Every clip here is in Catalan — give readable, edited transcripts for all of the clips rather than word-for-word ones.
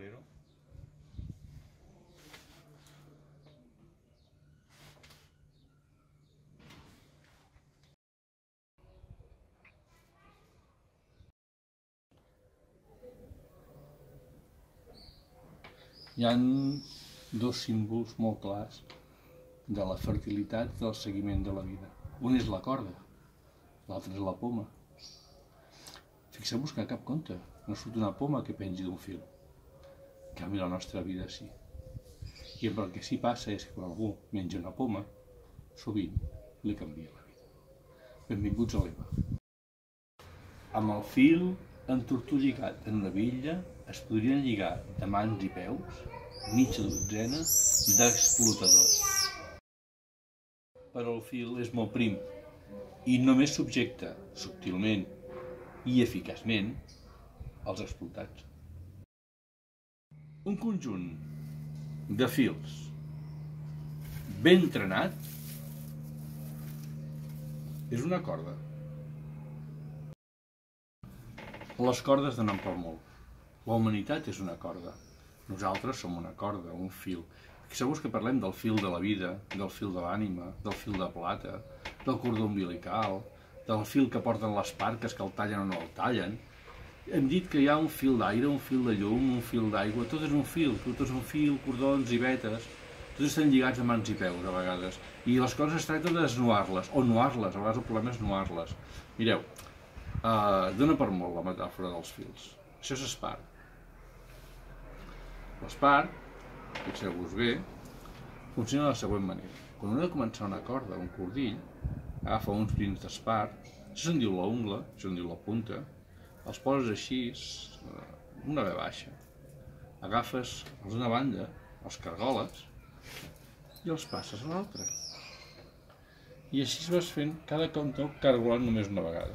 Guerrero. Hi ha dos símbols molt clars de la fertilitat del seguiment de la vida. Un és la corda, l'altre és la poma. Fixeu-vos que a cap conte no surt una poma que pengi d'un fil. En canvi, la nostra vida sí. I el que sí passa és que quan algú menja una poma, sovint li canvia la vida. Benvinguts a l'Eva. Amb el fil entortolligat en una bitlla es podrien lligar de mans i peus mitja dotzena d'explotadors. Però el fil és molt prim i només subjecta subtilment i eficaçment els explotats. Un conjunt de fils ben trenat és una corda. Les cordes donen per molt. La humanitat és una corda. Nosaltres som una corda, un fil. Fixeu-vos que parlem del fil de la vida, del fil de l'ànima, del fil de plata, del cordó umbilical, del fil que porten les parques, que el tallen o no el tallen. Hem dit que hi ha un fil d'aire, un fil de llum, un fil d'aigua, tot és un fil, cordons i vetes, tots estan lligats a mans i peus a vegades. I les coses es tracta de desnuar-les, o nuar-les, a vegades el problema és nuar-les. Mireu, dona per molt la metàfora dels fils. Això és espart. L'espart, fixeu-vos bé, funciona de la següent manera. Quan un ha de començar una corda, un cordill, agafa uns brins d'espart, això se'n diu la ungla, això se'n diu la punta, els poses així, una ve baixa. Agafes els d'una banda, els cargoles, i els passes a l'altra. I així vas fent cada cargolant només una vegada.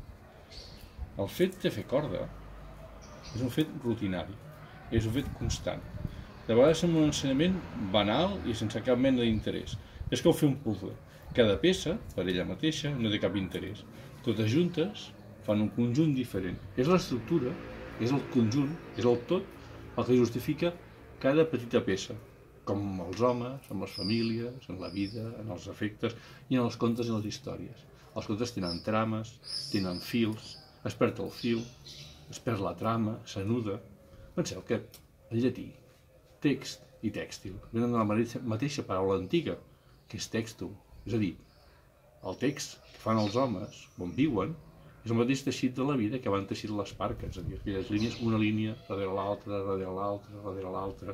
El fet de fer corda és un fet rutinari, és un fet constant. De vegades sembla un ensenyament banal i sense cap mena d'interès. És com fer un puzzle. Cada peça, per ella mateixa, no té cap interès. Totes juntes fan un conjunt diferent. És l'estructura, és el conjunt, és el tot, el que justifica cada petita peça. Com amb els homes, amb les famílies, en la vida, en els afectes i en els contes i les històries. Els contes tenen trames, tenen fils, es perd el fil, es perd la trama, s'anuda. Penseu que en llatí, text i tèxtil venen de la mateixa paraula antiga, que és textum. És a dir, el text que fan els homes, on viuen, és el mateix teixit de la vida que van teixir les parques, és a dir, aquelles línies, una línia darrere l'altra, darrere l'altra, darrere l'altra.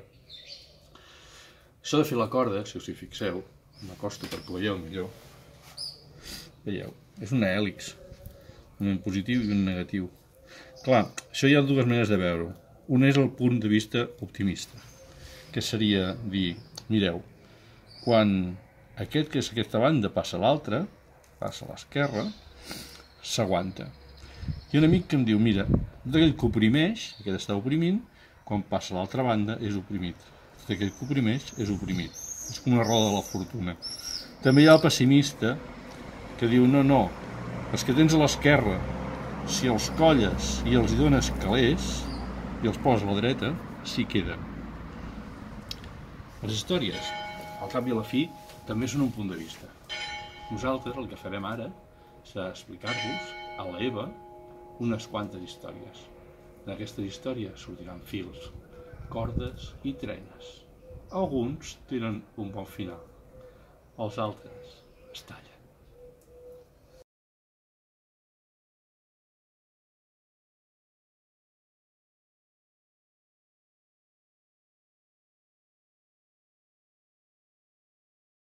Això de fer la corda, si us hi fixeu, m'acosto perquè ho veieu millor, veieu, és una hèlix, un positiu i un negatiu. Clar, això hi ha dues maneres de veure-ho. Una és el punt de vista optimista, que seria dir, mireu, quan aquest que és aquesta banda passa a l'altra, passa a l'esquerra, s'aguanta. Hi ha un amic que em diu, mira, tot aquell que oprimeix, aquest està oprimint, quan passa a l'altra banda és oprimit. Tot aquell que oprimeix és oprimit. És com una roda de la fortuna. També hi ha el pessimista que diu, no, els que tens a l'esquerra, si els colles i els hi dones calés i els poses a la dreta, s'hi queden. Les històries, al cap i a la fi, també són un punt de vista. Nosaltres el que farem ara és explicar-vos a l'Eva unes quantes històries. En aquestes històries sortiran fils, cordes i trenes. Alguns tenen un bon final, els altres es tallen.